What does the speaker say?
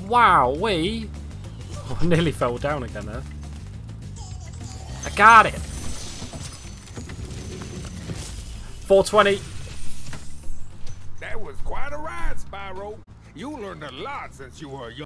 Wow, I nearly fell down again there. I got it. 420. That was quite a ride, Spyro. You learned a lot since you were young.